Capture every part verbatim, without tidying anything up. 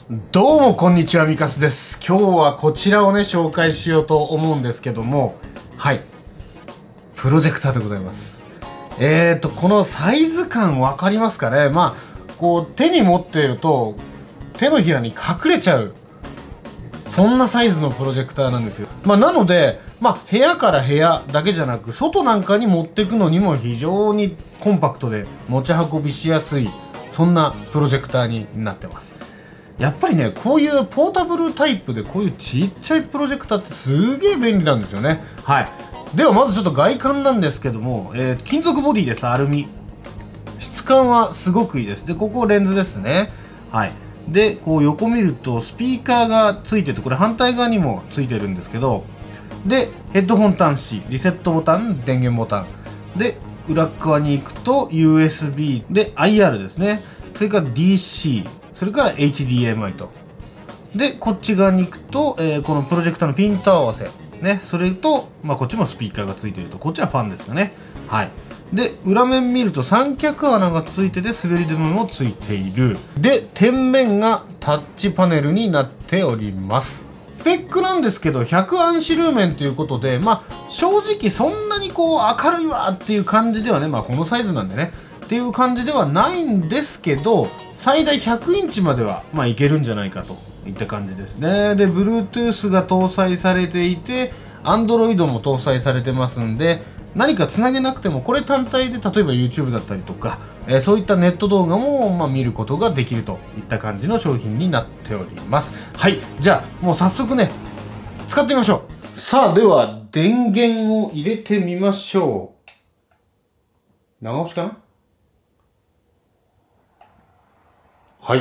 どうもこんにちは、ミカスです。今日はこちらをね紹介しようと思うんですけども、はい、プロジェクターでございます。えーとこのサイズ感分かりますかね。まあこう手に持っていると手のひらに隠れちゃう、そんなサイズのプロジェクターなんですよ。まあなので、まあ部屋から部屋だけじゃなく外なんかに持っていくのにも非常にコンパクトで持ち運びしやすい、そんなプロジェクターになってます。やっぱりね、こういうポータブルタイプでこういうちっちゃいプロジェクターってすげえ便利なんですよね。はい。ではまずちょっと外観なんですけども、えー、金属ボディです。アルミ。質感はすごくいいです。で、ここレンズですね。はい。で、こう横見るとスピーカーがついてて、これ反対側にもついてるんですけど、で、ヘッドホン端子、リセットボタン、電源ボタン。で、裏側に行くと ユーエスビー で アイアール ですね。それから ディーシー。それから エイチディーエムアイ と。で、こっち側に行くと、えー、このプロジェクターのピント合わせ。ね。それと、まあ、こっちもスピーカーがついていると。こっちはファンですかね。はい。で、裏面見ると三脚穴がついてて、滑り止めもついている。で、天面がタッチパネルになっております。スペックなんですけど、ひゃくアンシルーメンということで、まあ、正直そんなにこう明るいわっていう感じではね、まあ、このサイズなんでね、っていう感じではないんですけど、最大ひゃくインチまでは、まあ、いけるんじゃないかといった感じですね。で、Bluetooth が搭載されていて、Android も搭載されてますんで、何かつなげなくても、これ単体で例えば YouTube だったりとか、えー、そういったネット動画も、まあ、見ることができるといった感じの商品になっております。はい。じゃあ、もう早速ね、使ってみましょう。さあ、では、電源を入れてみましょう。長押しかな？はい。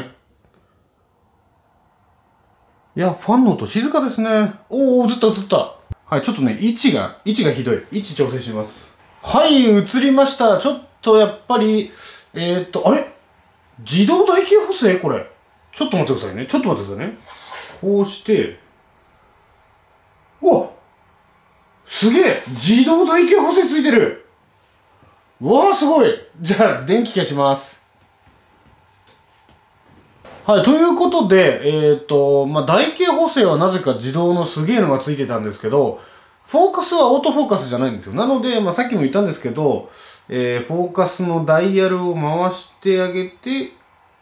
いや、ファンの音静かですね。おー、映った映った。はい、ちょっとね、位置が、位置がひどい。位置調整します。はい、映りました。ちょっとやっぱり、えー、っと、あれ自動台形補正これ。ちょっと待ってくださいね。ちょっと待ってくださいね。こうして、うわすげえ自動台形補正ついてる。うわーすごい。じゃあ、電気消します。はい、ということで、えっと、まあ、台形補正はなぜか自動のすげえのがついてたんですけど、フォーカスはオートフォーカスじゃないんですよ。なので、まあ、さっきも言ったんですけど、えー、フォーカスのダイヤルを回してあげて、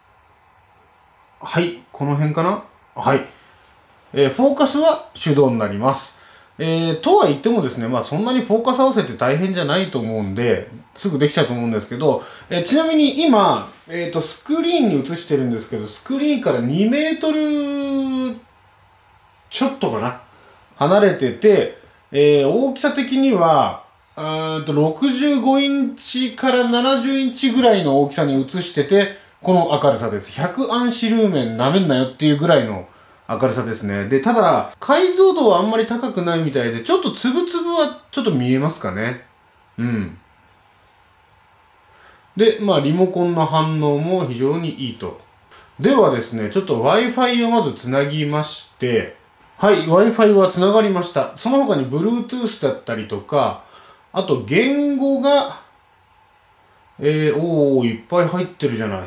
はい、この辺かな？はい。えー、フォーカスは手動になります。えー、とは言ってもですね、まあそんなにフォーカス合わせって大変じゃないと思うんで、すぐできちゃうと思うんですけど、えー、ちなみに今、えっと、スクリーンに映してるんですけど、スクリーンからにメートルちょっとかな離れてて、えー、大きさ的には、うんとろくじゅうごインチからななじゅうインチぐらいの大きさに映してて、この明るさです。ひゃくアンシルーメンなめんなよっていうぐらいの明るさですね。で、ただ、解像度はあんまり高くないみたいで、ちょっとつぶつぶはちょっと見えますかね。うん。で、まあ、リモコンの反応も非常にいいと。ではですね、ちょっと Wi-Fi をまずつなぎまして、はい、Wi-Fi はつながりました。その他に Bluetooth だったりとか、あと言語が、えー、おー、いっぱい入ってるじゃない。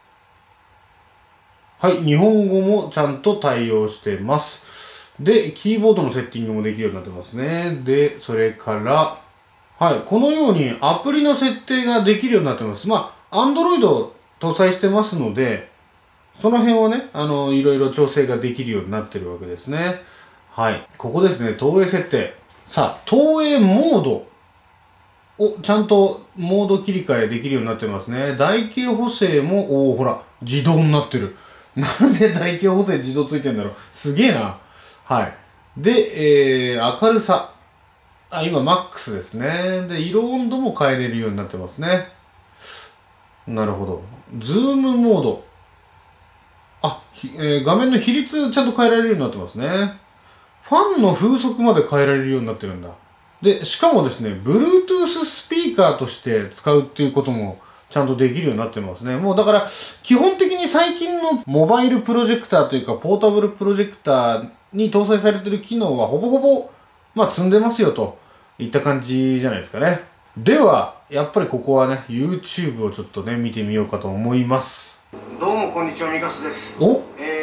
はい、日本語もちゃんと対応してます。で、キーボードのセッティングもできるようになってますね。で、それから、はい、このようにアプリの設定ができるようになってます。まあ、Android 搭載してますので、その辺をね、あの、いろいろ調整ができるようになってるわけですね。はい。ここですね、投影設定。さあ、投影モードをちゃんとモード切り替えできるようになってますね。台形補正も、おー、ほら、自動になってる。なんで台形補正自動ついてんだろう。すげえな。はい。で、えー、明るさ。あ、今、マックスですね。で、色温度も変えれるようになってますね。なるほど。ズームモード。あ、えー、画面の比率ちゃんと変えられるようになってますね。ファンの風速まで変えられるようになってるんだ。で、しかもですね、Bluetooth スピーカーとして使うっていうこともちゃんとできるようになってますね。もうだから、基本的に最近のモバイルプロジェクターというか、ポータブルプロジェクターに搭載されている機能はほぼほぼ、まあ積んでますよといった感じじゃないですかね。では、やっぱりここはね、YouTube をちょっとね、見てみようかと思います。どうもこんにちは、ミカスです。おえー、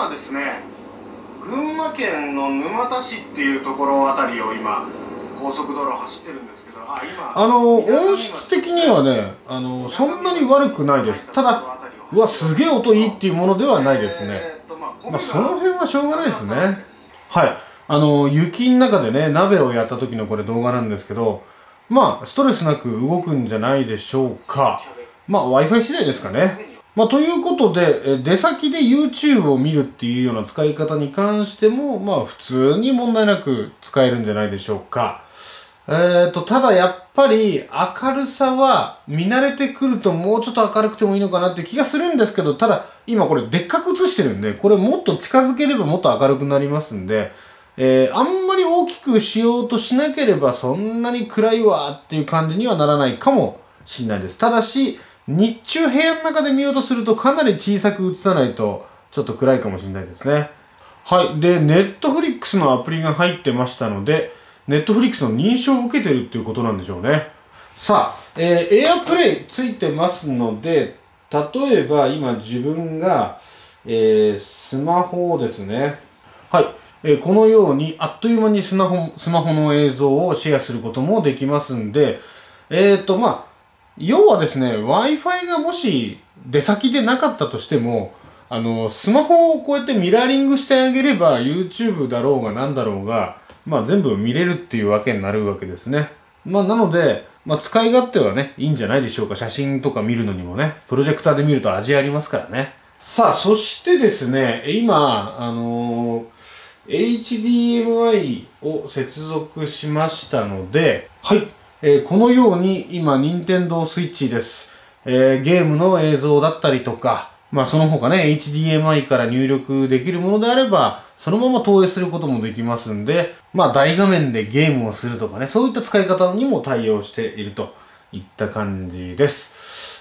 今ですね、群馬県の沼田市っていうところあたりを今高速道路走ってるんですけど、あ今あの音質的にはね、あのそんなに悪くないです。ただ、うわすげえ音いいっていうものではないですね。まあその辺はしょうがないですね。はい、あの雪の中でね鍋をやった時のこれ動画なんですけど、まあストレスなく動くんじゃないでしょうか。まあ Wi-Fi 次第ですかね。まあ、ということで、出先で YouTube を見るっていうような使い方に関しても、まあ、普通に問題なく使えるんじゃないでしょうか。えーと、ただやっぱり明るさは見慣れてくるともうちょっと明るくてもいいのかなっていう気がするんですけど、ただ今これでっかく映してるんで、これもっと近づければもっと明るくなりますんで、えー、あんまり大きくしようとしなければそんなに暗いわっていう感じにはならないかもしれないです。ただし、日中部屋の中で見ようとするとかなり小さく映さないとちょっと暗いかもしれないですね。はい。で、Netflix のアプリが入ってましたので、Netflix の認証を受けてるっていうことなんでしょうね。さあ、えー、AirPlay ついてますので、例えば今自分が、えー、スマホをですね、はい。えー、このようにあっという間にスマホ、スマホの映像をシェアすることもできますんで、えーと、まあ、要はですね、Wi-Fi がもし出先でなかったとしても、あの、スマホをこうやってミラーリングしてあげれば、YouTube だろうが何だろうが、まあ全部見れるっていうわけになるわけですね。まあなので、まあ使い勝手はね、いいんじゃないでしょうか。写真とか見るのにもね、プロジェクターで見ると味ありますからね。さあ、そしてですね、今、あのー、エイチディーエムアイ を接続しましたので、はい。えー、このように今、任天堂スイッチです。えー、ゲームの映像だったりとか、まあその他ね、エイチディーエムアイ から入力できるものであれば、そのまま投影することもできますんで、まあ大画面でゲームをするとかね、そういった使い方にも対応しているといった感じです。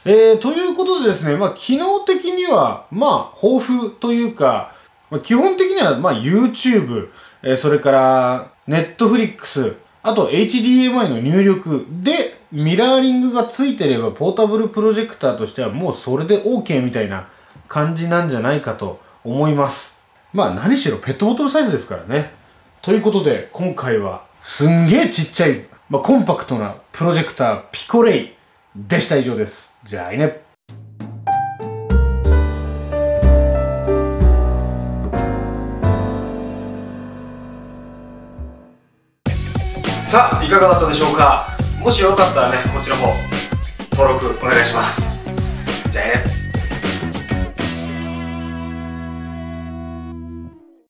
えー、ということでですね、まあ機能的には、まあ豊富というか、まあ、基本的にはまあ YouTube、えー、それから Netflix、あと エイチディーエムアイ の入力でミラーリングがついてればポータブルプロジェクターとしてはもうそれで OK みたいな感じなんじゃないかと思います。まあ何しろペットボトルサイズですからね。ということで今回はすんげえちっちゃい、まあ、コンパクトなプロジェクターピコレイでした。以上です。じゃあいね。さあ、いかがだったでしょうか。もしよかったらね、こっちの方、登録お願いします。じゃあね。